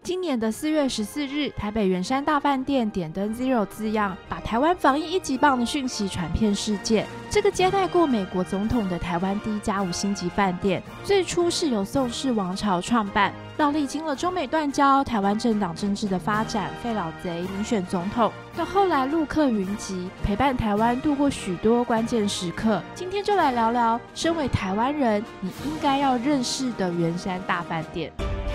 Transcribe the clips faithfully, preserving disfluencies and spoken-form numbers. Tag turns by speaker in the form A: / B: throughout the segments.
A: 今年的四月十四日，台北圆山大饭店点灯 Zero 字样，把台湾防疫一级棒的讯息传遍世界。这个接待过美国总统的台湾第一家五星级饭店，最初是由宋氏王朝创办，到历经了中美断交、台湾政党政治的发展、废老贼民选总统，到后来陆客云集，陪伴台湾度过许多关键时刻。今天就来聊聊，身为台湾人，你应该要认识的圆山大饭店。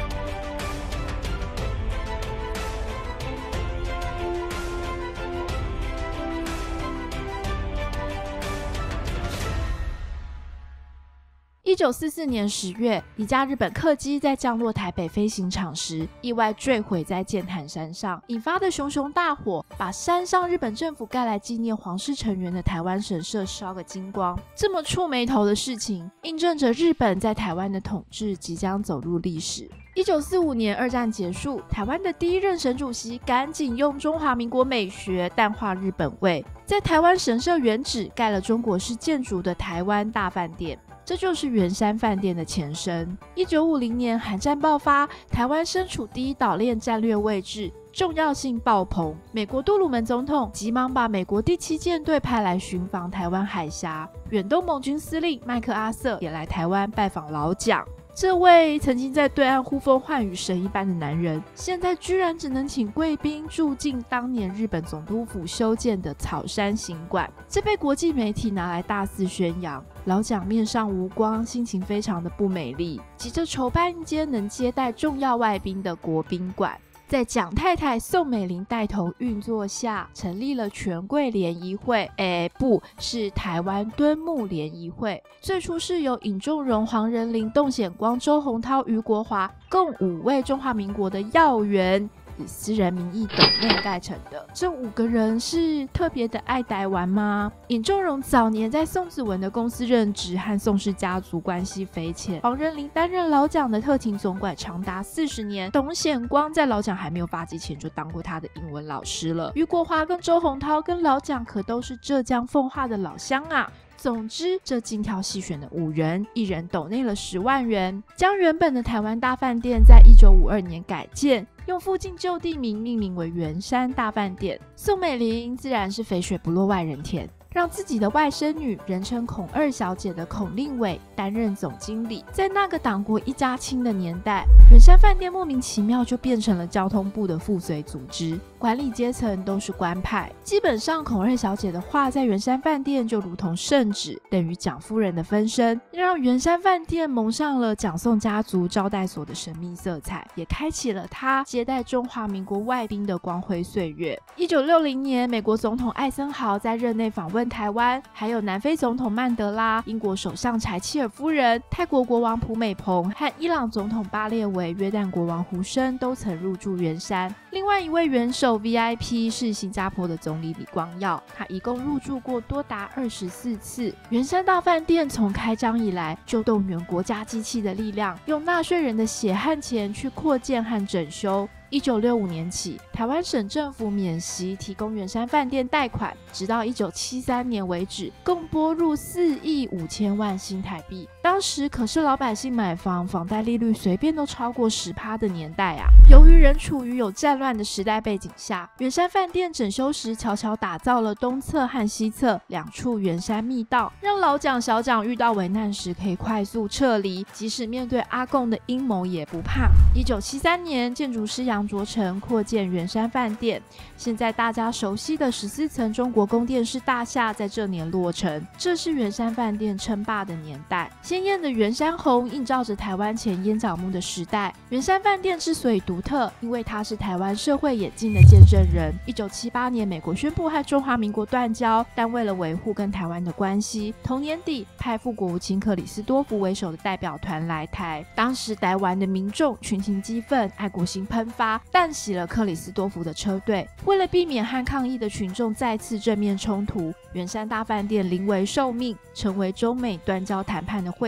A: 一九四四年十月，一架日本客机在降落台北飞行场时，意外坠毁在剑潭山上，引发的熊熊大火，把山上日本政府盖来纪念皇室成员的台湾神社烧个精光。这么触眉头的事情，印证着日本在台湾的统治即将走入历史。一九四五年二战结束，台湾的第一任省主席赶紧用中华民国美学淡化日本味，在台湾神社原址盖了中国式建筑的台湾大饭店。这就是圆山饭店的前身。一九五零年韩战爆发，台湾身处第一岛链战略位置，重要性爆棚。美国杜鲁门总统急忙把美国第七舰队派来巡防台湾海峡，远东盟军司令麦克阿瑟也来台湾拜访老蒋。这位曾经在对岸呼风唤雨神一般的男人，现在居然只能请贵宾住进当年日本总督府修建的草山行馆，这被国际媒体拿来大肆宣扬。老蒋面上无光，心情非常的不美丽，急着筹办一间能接待重要外宾的国宾馆。在蒋太太宋美龄带头运作下，成立了权贵联谊会，诶，不是台湾敦睦联谊会。最初是由尹仲荣、黄仁霖、窦显光、周洪涛、余国华共五位中华民国的要员以私人名义斗内盖成的。这五个人是特别的爱台湾吗？尹仲荣早年在宋子文的公司任职，和宋氏家族关系匪浅。黄仁霖担任老蒋的特勤总管长达四十年。董显光在老蒋还没有发迹前就当过他的英文老师了。余国华跟周洪涛跟老蒋可都是浙江奉化的老乡啊。总之，这精挑细选的五人，一人斗内了十万元，将原本的台湾大饭店在一九五二年改建，用附近旧地名命名为圆山大饭店。宋美龄自然是肥水不落外人田，让自己的外甥女，人称孔二小姐的孔令伟担任总经理。在那个党国一家亲的年代，圆山饭店莫名其妙就变成了交通部的附随组织，管理阶层都是官派。基本上孔二小姐的话在圆山饭店就如同圣旨，等于蒋夫人的分身，让圆山饭店蒙上了蒋宋家族招待所的神秘色彩，也开启了她接待中华民国外宾的光辉岁月。一九六零年，美国总统艾森豪在任内访问台湾，还有南非总统曼德拉、英国首相柴契尔夫人、泰国国王普美蓬和伊朗总统巴列维、约旦国王胡生都曾入住圆山。另外一位元首 V I P 是新加坡的总理李光耀，他一共入住过多达二十四次。圆山大饭店从开张以来就动员国家机器的力量，用纳税人的血汗钱去扩建和整修。一九六五年起，台湾省政府免息提供圆山饭店贷款，直到一九七三年为止，共拨入四亿五千万新台币。当时可是老百姓买房，房贷利率随便都超过 百分之十 的年代啊。由于仍处于有战乱的时代背景下，圆山饭店整修时悄悄打造了东侧和西侧两处圆山密道，让老蒋小蒋遇到危难时可以快速撤离，即使面对阿共的阴谋也不怕。一九七三年，建筑师杨卓成扩建圆山饭店，现在大家熟悉的十四层中国宫殿式大厦在这年落成。这是圆山饭店称霸的年代，鲜艳的圆山红映照着台湾前烟角木的时代。圆山饭店之所以独特，因为它是台湾社会演进的见证人。一九七八年，美国宣布和中华民国断交，但为了维护跟台湾的关系，同年底派副国务卿克里斯多福为首的代表团来台。当时台湾的民众群情激愤，爱国心喷发，弹熄了克里斯多福的车队。为了避免和抗议的群众再次正面冲突，圆山大饭店临危受命，成为中美断交谈判的会场。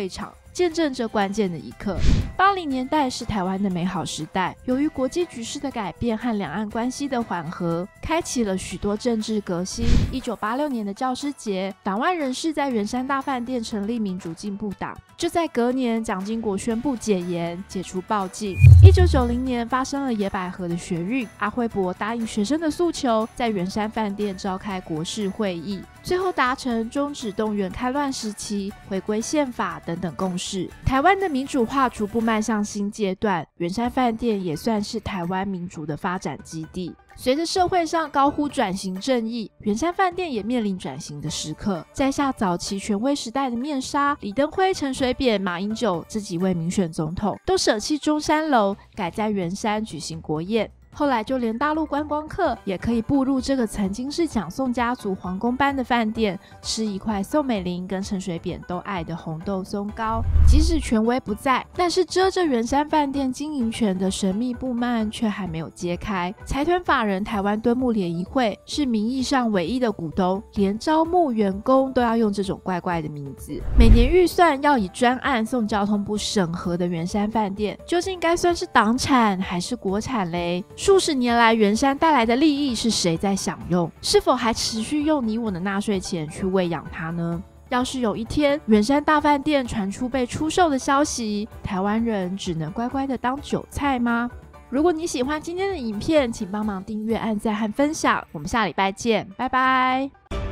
A: 见证这关键的一刻。八零年代是台湾的美好时代，由于国际局势的改变和两岸关系的缓和，开启了许多政治革新。一九八六年的教师节，党外人士在圆山大饭店成立民主进步党。就在隔年，蒋经国宣布解严，解除报禁。一九九零年发生了野百合的学运，阿辉伯答应学生的诉求，在圆山饭店召开国事会议，最后达成终止动员戡乱时期、回归宪法等等共识。台湾的民主化逐步迈向新阶段，圆山饭店也算是台湾民主的发展基地。随着社会上高呼转型正义，圆山饭店也面临转型的时刻，摘下早期权威时代的面纱，李登辉、陈水扁、马英九这几位民选总统都舍弃中山楼，改在圆山举行国宴。后来就连大陆观光客也可以步入这个曾经是蒋宋家族皇宫般的饭店，吃一块宋美龄跟陈水扁都爱的红豆松糕。即使权威不在，但是遮着圆山饭店经营权的神秘布幔却还没有揭开。财团法人台湾敦睦联谊会是名义上唯一的股东，连招募员工都要用这种怪怪的名字。每年预算要以专案送交通部审核的圆山饭店，究竟该算是党产还是国产嘞？数十年来，圆山带来的利益是谁在享用？是否还持续用你我的纳税钱去喂养它呢？要是有一天圆山大饭店传出被出售的消息，台湾人只能乖乖的当韭菜吗？如果你喜欢今天的影片，请帮忙订阅、按赞和分享。我们下礼拜见，拜拜。